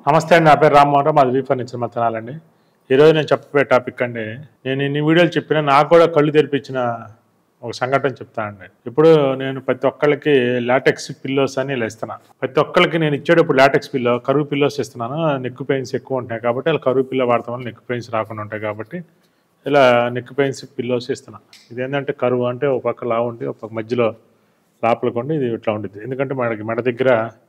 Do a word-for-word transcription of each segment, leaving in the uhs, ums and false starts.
నమస్తే అండి. నా పేరు రామ్మోహన్ రావు. మాది వి ఫర్నిచర్ మత్తనాలండి. ఈరోజు నేను చెప్పబోయే టాపిక్ అండి, నేను ఇన్ని వీడియోలు చెప్పినా నాకు కూడా కళ్ళు తెరిపించిన ఒక సంఘటన చెప్తానండి. ఇప్పుడు నేను ప్రతి ఒక్కళ్ళకి లాటెక్స్ పిల్లోస్ అని ఇలా ఇస్తున్నాను. ప్రతి ఒక్కళ్ళకి నేను ఇచ్చేటప్పుడు లాటెక్స్ పిల్లో కరువు పిల్లోస్ ఇస్తున్నాను. నెక్ పెయిన్స్ ఎక్కువ ఉంటాయి కాబట్టి అలా కరువు పిల్లో వాడతాం వల్ల నెక్ పెయిన్స్ రాకుండా ఉంటాయి కాబట్టి ఇలా నెక్ పెయిన్స్ పిల్లోస్ ఇస్తున్నాను. ఇదేంటంటే కరువు అంటే ఒక పక్క లావు ఉండి ఒక పక్క మధ్యలో లోపలికి ఉండి ఇది ఇట్లా ఉంటుంది. ఎందుకంటే మనకి మెడ దగ్గర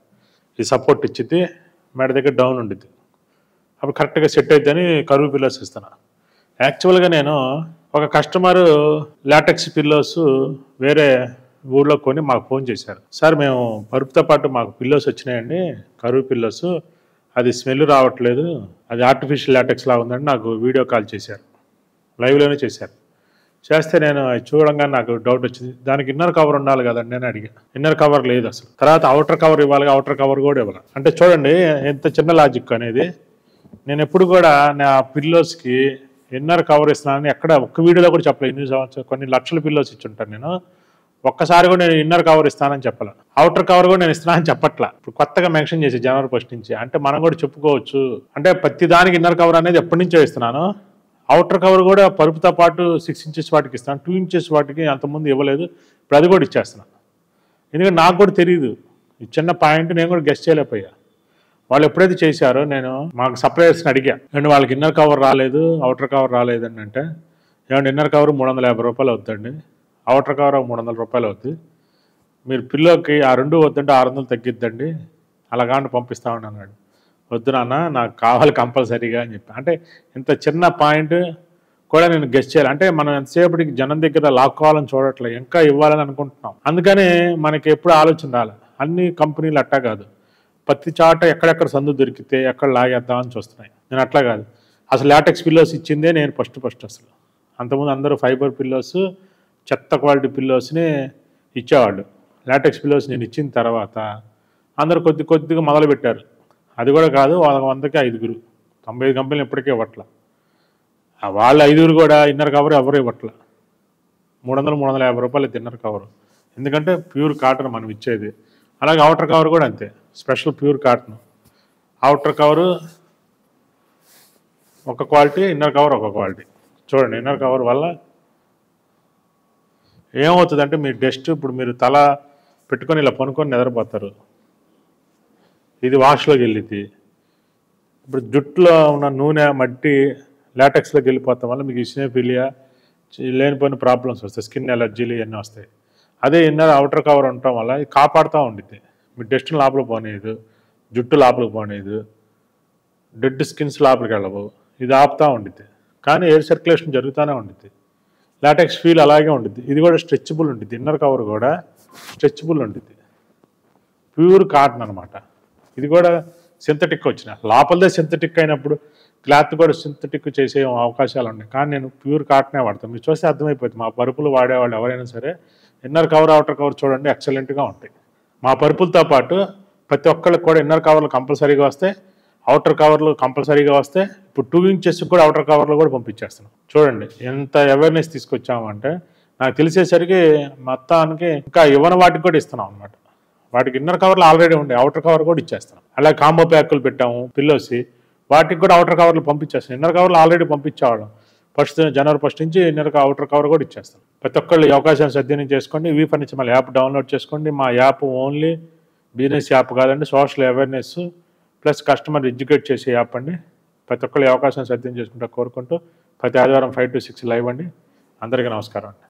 ఇది సపోర్ట్ ఇచ్చింది, మెడ దగ్గర డౌన్ ఉండిద్ది. అప్పుడు కరెక్ట్గా సెట్ అవుతుందని కరువు పిల్లోస్ ఇస్తాను. యాక్చువల్గా నేను ఒక కస్టమరు లాటెక్స్ పిల్లోస్ వేరే ఊళ్ళో కొని మాకు ఫోన్ చేశారు. సార్ మేము పరుపుతో పాటు మాకు పిల్లోస్ వచ్చినాయండి, కరువు పిల్లోస్, అది స్మెల్ రావట్లేదు, అది ఆర్టిఫిషియల్ లాటెక్స్ లా ఉందని నాకు వీడియో కాల్ చేశారు, లైవ్లోనే చేశారు. చేస్తే నేను చూడంగా నాకు డౌట్ వచ్చింది, దానికి ఇన్నర్ కవర్ ఉండాలి కదండి నేను అడిగా. ఇన్నర్ కవర్ లేదు అసలు. తర్వాత అవుటర్ కవర్ ఇవ్వాలి, అవుటర్ కవర్ కూడా ఇవ్వాలి. అంటే చూడండి ఎంత చిన్న లాజిక్ అనేది. నేను ఎప్పుడు కూడా నా పిల్లోస్కి ఇన్నర్ కవర్ ఇస్తున్నానని ఎక్కడ ఒక్క వీడియోలో కూడా చెప్పలేదు. ఎన్ని సంవత్సరాలు కొన్ని లక్షల పిల్లోస్ ఇచ్చి ఉంటాను నేను, ఒక్కసారి కూడా నేను ఇన్నర్ కవర్ ఇస్తానని చెప్పాల, అవుటర్ కవర్ కూడా నేను ఇస్తున్నానని చెప్పట్లా. ఇప్పుడు కొత్తగా మెన్షన్ చేసి జనవరి ఫస్ట్ నుంచి అంటే మనం కూడా చెప్పుకోవచ్చు. అంటే ప్రతి దానికి ఇన్నర్ కవర్ అనేది ఎప్పటి నుంచో ఇస్తున్నాను. అవుటర్ కవర్ కూడా పరుపుతో పాటు సిక్స్ ఇంచెస్ వాటికి ఇస్తాను, టూ ఇంచెస్ వాటికి అంతకుముందు ఇవ్వలేదు, ఇప్పుడు అది కూడా ఇచ్చేస్తున్నాను. ఎందుకంటే నాకు కూడా తెలియదు ఈ చిన్న పాయింట్, నేను కూడా గెస్ట్ చేయలేకపోయా. వాళ్ళు ఎప్పుడైతే చేశారో నేను మాకు సప్లయర్స్ని అడిగా, అండ్ వాళ్ళకి ఇన్నర్ కవర్ రాలేదు, అవుటర్ కవర్ రాలేదండి అంటే, ఏమంటే ఇన్నర్ కవర్ మూడు వందల యాభై రూపాయలు అవుతుందండి, అవుటర్ కవర్ మూడు వందల రూపాయలు అవుతుంది, మీరు పిల్లోకి ఆ రెండు వద్దంటే ఆరు వందలు తగ్గిద్దండి, అలాగాంటి పంపిస్తామని అన్నాడు. వద్దు నాన్న నాకు కావాలి కంపల్సరీగా అని చెప్పి. అంటే ఇంత చిన్న పాయింట్ కూడా నేను గెస్ట్ చేయాలి. అంటే మనం ఎంతసేపటికి జనం దగ్గర లాక్కోవాలని చూడట్లే, ఇంకా ఇవ్వాలని అనుకుంటున్నాం. అందుకని మనకి ఎప్పుడు ఆలోచన రాలే. అన్ని కంపెనీలు అట్టా కాదు, ప్రతి చాట ఎక్కడెక్కడ సందు దొరికితే ఎక్కడ లాగేద్దామని చూస్తున్నాయి. నేను అట్లా కాదు, అసలు లాటెక్స్ పిల్లోస్ ఇచ్చిందే నేను ఫస్ట్ ఫస్ట్ అసలు. అంతకుముందు అందరూ ఫైబర్ పిల్లోస్, చెత్త క్వాలిటీ పిల్లోస్ని ఇచ్చేవాళ్ళు. లాటెక్స్ పిల్లోస్ నేను ఇచ్చిన తర్వాత అందరూ కొద్ది కొద్దిగా మొదలు పెట్టారు. అది కూడా కాదు, వాళ్ళ వందకి ఐదుగురు, తొంభై ఐదు కంపెనీలు ఇప్పటికే ఇవ్వట్ల. వాళ్ళ ఐదుగురు కూడా ఇన్నర్ కవర్ ఎవరు ఇవ్వట్ల. మూడు వందలు మూడు వందల యాభై రూపాయలు ఇన్నర్ కవర్, ఎందుకంటే ప్యూర్ కాటన్ మనం ఇచ్చేది. అలాగే అవుటర్ కవర్ కూడా అంతే, special pure cotton. Outer cover ఒక క్వాలిటీ, ఇన్నర్ కవర్ ఒక క్వాలిటీ. చూడండి ఇన్నర్ కవర్ వల్ల ఏమవుతుందంటే మీ డస్ట్, ఇప్పుడు మీరు తల పెట్టుకొని ఇలా పనుకొని నిద్రపోతారు, ఇది వాష్లోకి వెళ్ళిద్ది. ఇప్పుడు జుట్టులో ఉన్న నూనె మట్టి లాటెక్స్లోకి వెళ్ళిపోతాం వల్ల మీకు ఇస్నోఫిలియా లేనిపోయిన ప్రాబ్లమ్స్ వస్తాయి, స్కిన్ ఎలర్జీలు ఇవన్నీ వస్తాయి. అదే ఇన్నర్ అవుటర్ కవర్ ఉండటం వల్ల ఇది కాపాడుతూ ఉండిద్ది, మీ డస్ట్ లోపలికి పోనీయదు, జుట్టు లోపలికి పోనీయదు, డెడ్ స్కిన్స్ లోపలికి వెళ్ళవు, ఇది ఆపుతూ ఉండిద్ది. కానీ ఎయిర్ సర్క్యులేషన్ జరుగుతూనే ఉండిద్ది. లాటెక్స్ ఫీల్ అలాగే ఉండిద్ది. ఇది కూడా స్ట్రెచబుల్ ఉండిద్ది, ఇన్నర్ కవర్ కూడా స్ట్రెచబుల్ ఉండిద్ది, ప్యూర్ కాటన్ అనమాట. ఇది కూడా సింథటిక్ వచ్చిన, లోపలదే సింథటిక్ అయినప్పుడు క్లాత్ కూడా సింథటిక్ చేసే అవకాశాలు ఉన్నాయి. కానీ నేను ప్యూర్ కాటనే వాడతాను. మీరు చూస్తే అర్థమైపోతుంది, మా పరుపులు వాడేవాళ్ళు ఎవరైనా సరే ఇన్నర్ కవర్ అవుటర్ కవర్ చూడండి ఎక్సలెంట్గా ఉంటాయి. మా పరుపులతో పాటు ప్రతి ఒక్కళ్ళకి కూడా ఇన్నర్ కవర్లు కంపల్సరీగా వస్తాయి, అవుటర్ కవర్లు కంపల్సరీగా వస్తాయి. ఇప్పుడు టూ ఇంచెస్ కూడా అవుటర్ కవర్లు కూడా పంపించేస్తున్నాం. చూడండి ఎంత అవేర్నెస్ తీసుకొచ్చామంటే, నాకు తెలిసేసరికి మొత్తానికి ఇంకా ఇవ్వని వాటికి కూడా ఇస్తున్నాం అనమాట. వాటికి ఇన్నర్ కవర్లు ఆల్రెడీ ఉండే, అవుటర్ కవర్ కూడా ఇచ్చేస్తున్నాం. అలా కాంబో ప్యాకులు పెట్టాము పిల్లోసి, వాటికి కూడా అవుటర్ కవర్లు పంపించేస్తాం. ఇన్నర్ కవర్లు ఆల్రెడీ పంపించేవాళ్ళం. ఫస్ట్ జనవరి ఫస్ట్ నుంచి ఇన్నర్ అవుటర్ కవర్ కూడా ఇచ్చేస్తాం. ప్రతి ఒక్కళ్ళు ఈ అవకాశాన్ని సద్వినియోగం చేసుకోండి. వి ఫర్నిచర్ మళ్ళీ యాప్ డౌన్లోడ్ చేసుకోండి. మా యాప్ ఓన్లీ బిజినెస్ యాప్ కాదండి, social awareness plus customer educate చేసే యాప్ అండి. ప్రతి ఒక్కళ్ళు ఈ అవకాశాన్ని సద్వినియోగం చేసుకుంటూ కోరుకుంటూ ప్రతి ఆదివారం ఫైవ్ టు సిక్స్ లైవ్ అండి. అందరికీ నమస్కారం అండి.